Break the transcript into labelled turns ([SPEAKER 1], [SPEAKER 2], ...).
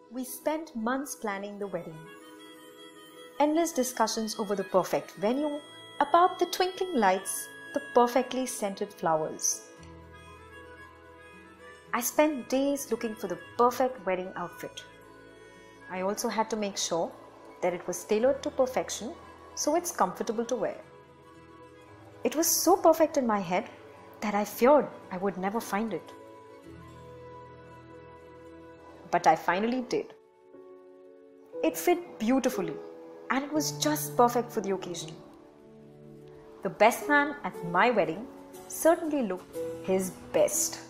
[SPEAKER 1] We spent months planning the wedding. Endless discussions over the perfect venue, about the twinkling lights, the perfectly scented flowers. I spent days looking for the perfect wedding outfit. I also had to make sure that it was tailored to perfection so it's comfortable to wear. It was so perfect in my head that I feared I would never find it. But I finally did. It fit beautifully and it was just perfect for the occasion. The best man at my wedding certainly looked his best.